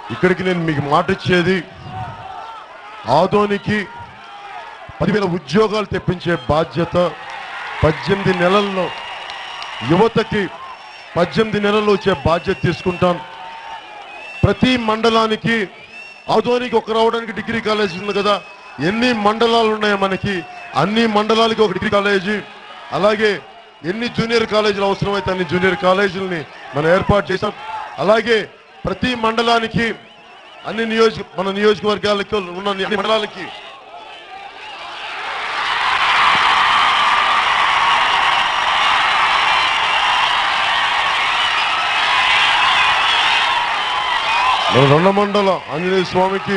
ఇక్కడికి నేను మీకు మాట ఇచ్చేది, ఆదోనికి 10,000 ఉద్యోగాలు తెప్పించే బాధ్యత 18 నెలల్లో, యువతకి 18 నెలల్లో వచ్చే బాధ్యత తీసుకుంటాను. ప్రతి మండలానికి, ఆదోనికి ఒక రావడానికి డిగ్రీ కాలేజ్ ఉంది కదా, ఎన్ని మండలాలు ఉన్నాయో మనకి, అన్ని మండలాలకి ఒక డిగ్రీ కాలేజీ, అలాగే ఎన్ని జూనియర్ కాలేజీలు అవసరమైతే అన్ని జూనియర్ కాలేజీలని మనం ఏర్పాటు చేశాం. అలాగే ప్రతి మండలానికి, అన్ని మన నియోజకవర్గాలకి ఉన్న అన్ని మండలాలకి మన రొండమండల ఆంజనేయ స్వామికి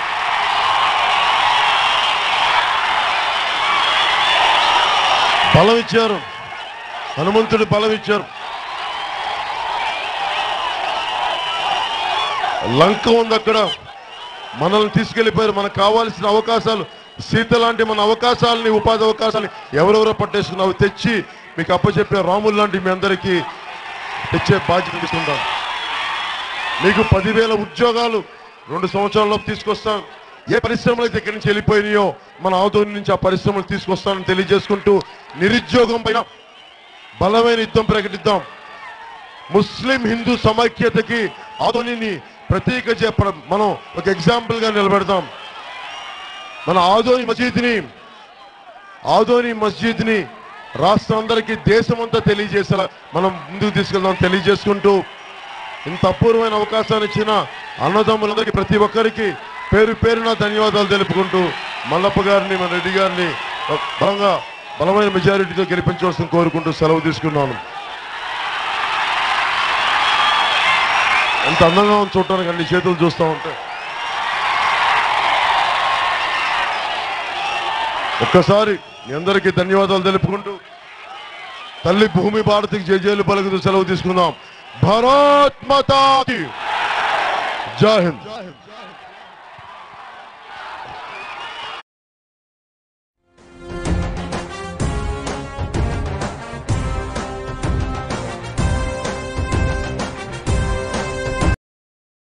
బలం ఇచ్చారు, హనుమంతుడి బలం ఇచ్చారు. లంక ఉంది అక్కడ, మనల్ని తీసుకెళ్లిపోయారు. మనకు కావాల్సిన అవకాశాలు, సీత లాంటి మన అవకాశాలని, ఉపాధి అవకాశాలు ఎవరెవరో పట్టేసుకున్నావు తెచ్చి మీకు అప్పచెప్పే రాములు లాంటి మీ అందరికీ తెచ్చే బాధ్యత తీసుకుంటాం. మీకు 10,000 ఉద్యోగాలు 2 సంవత్సరాల్లోపు తీసుకొస్తాను. ఏ పరిశ్రమలు అయితే ఇక్కడి నుంచి వెళ్ళిపోయినాయో మన ఆదోని నుంచి ఆ పరిశ్రమలు తీసుకొస్తానని తెలియజేసుకుంటూ, నిరుద్యోగం పైన బలమైన యుద్ధం ప్రకటిద్దాం. ముస్లిం హిందూ సమైక్యతకి ఆదోనిని ప్రతీక మనం ఒక ఎగ్జాంపుల్ గా నిలబెడతాం. మన ఆదోని మస్జిద్ ని రాష్ట్రం అందరికీ, దేశమంతా తెలియజేసేలా మనం ముందుకు తీసుకెళ్దాం. తెలియజేసుకుంటూ, ఇంత అపూర్వమైన అవకాశాన్ని ఇచ్చిన అన్నదమ్ములందరికీ, ప్రతి ఒక్కరికి పేరు పేరున ధన్యవాదాలు తెలుపుకుంటూ, మల్లప్ప గారిని, మన రెడ్డి గారిని బలమైన మెజారిటీతో గెలిపించవలసిన కోరుకుంటూ సెలవు తీసుకున్నాను. ఎంత అందంగా ఉంది చూడటానికి, అన్ని చేతులు చూస్తూ ఉంటే. ఒక్కసారి మీ అందరికీ ధన్యవాదాలు తెలుపుకుంటూ, తల్లి భూమి భారతికి జయజయలు పలుకుతూ సెలవు తీసుకుందాం. భారత్ మాతా కీ జై హింద్.